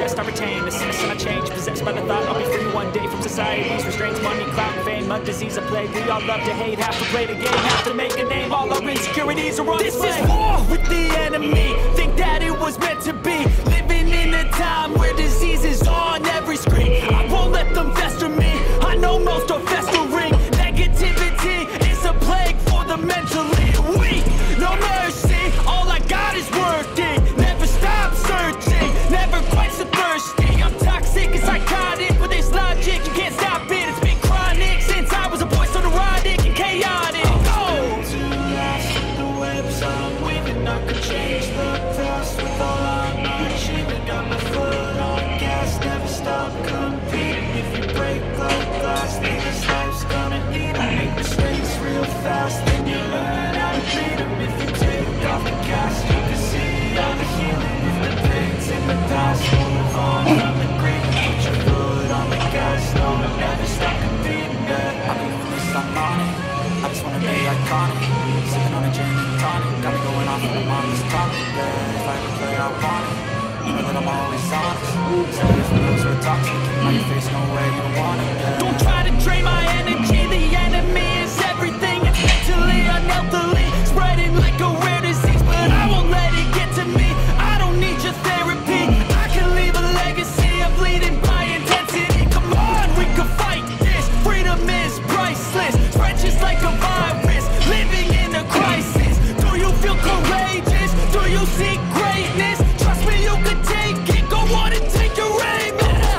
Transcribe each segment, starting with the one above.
chest I retain, assess and I change, possessed by the thought I'll be free one day from society's restraints. Money, clout, and fame, a disease, a plague. We all love to hate, have to play the game, have to make a name. All our insecurities are on display. This is war with the enemy, think that it was meant to be. Living in a time where disease is on every screen. I won't let them fester me, I know most are festering. Negativity is a plague for the mentally weak. No mercy, all I got is working. Never stop searching, never quite so thirsty. I'm toxic and psychotic, with this logic, you can't stop it. It's been chronic since I was a boy, so neurotic and chaotic. To last in the webs I'm weaving, I could change the past with all I'm achieving. Got my foot on gas, never stop competing. If you break like glass, then this life's gonna eat 'em. Make mistakes real fast, then you learn how to beat 'em. If you take off the gas, you can see all the healing. If the pain's in the past, move on from the green. Put your foot on the gas, no, never stop competing. Yeah, I mean, at least I'm on it. I just wanna be iconic, sipping on a gin and tonic. Got me going off on the mom's topic. Yeah, if I ever play, I want it. You know that I'm always honest. Stay from those who are toxic. On your face, no way, you don't want it. Yeah. Don't try to drain my energy. The enemy is everything. It's mentally, unhealthily, spreading like a rare disease. But I won't let it get to me. I don't need your therapy. I can leave a legacy of leading by intensity. Come on, we can fight this. Freedom is priceless. Spread just like a virus. Living in a crisis. Do you feel courageous? Do you seek greatness? Trust me, you can take it. Go on and take your aim.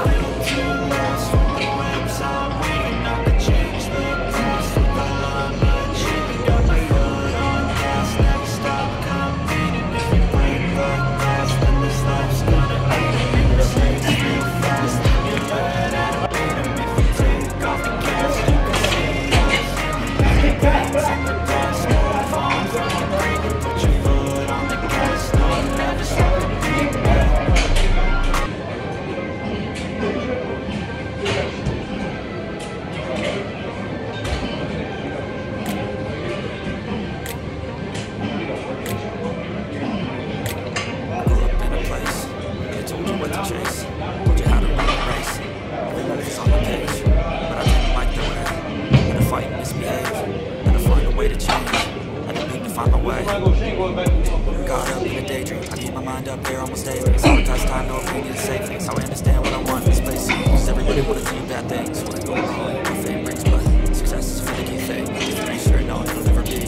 Got up in a daydream, I keep my mind up there almost daily. Sometimes time, no opinion, safe things. How I understand what I want in this place seems. Everybody wanna tell you bad things, wanna go wrong, what fame brings, but success is a finicky thing. If you're sure, no, it'll never be.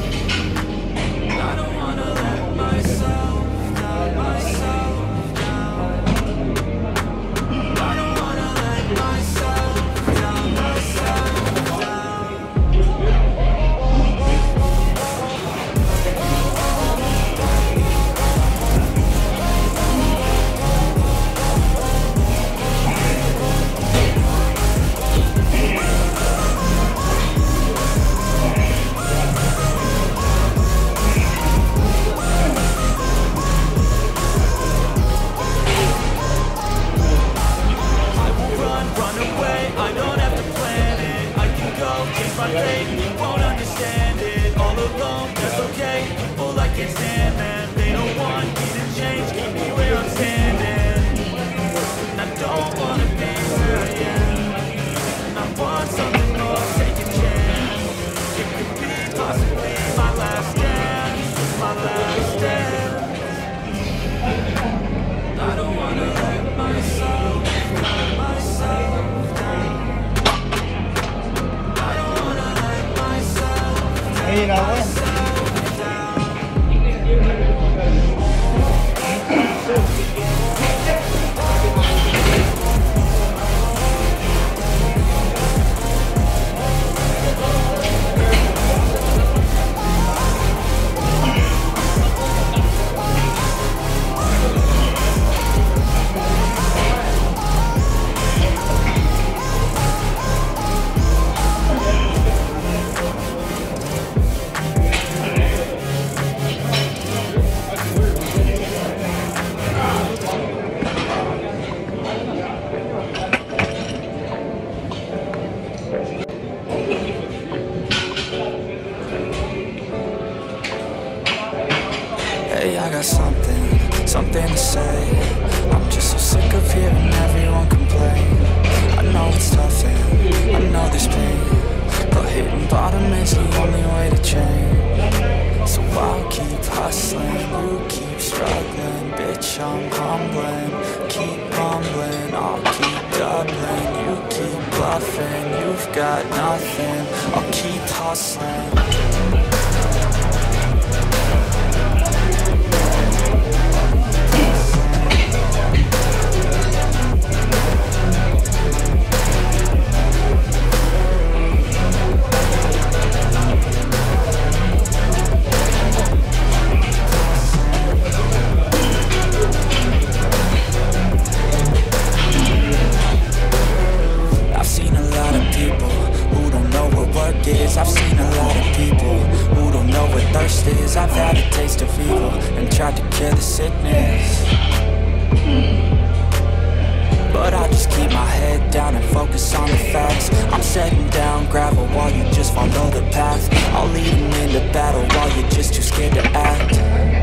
I don't wanna let myself down, myself down. I don't wanna let myself down, myself down. My fate, you won't understand it. All alone, that's okay. People I can't stand, man. They don't want me to change, keep me where I'm standing. And I don't wanna be where I am. And I want something more, take a chance. It could be possibly my last dance, my last dance. I don't wanna let myself down, myself down. You know what? Hey, I got something something to say. I'm just so sick of hearing everyone complain. I know it's tough and I know there's pain, but hitting bottom is the only way to change. So I'll keep hustling, you keep struggling. Bitch, I'm humbling, keep bumbling. I'll keep doubling, you keep bluffing. You've got nothing, I'll keep hustling. I've seen a lot of people who don't know what thirst is. I've had a taste of evil and tried to cure the sickness, but I just keep my head down and focus on the facts. I'm setting down gravel while you just follow the path. I'll lead them into battle while you're just too scared to act.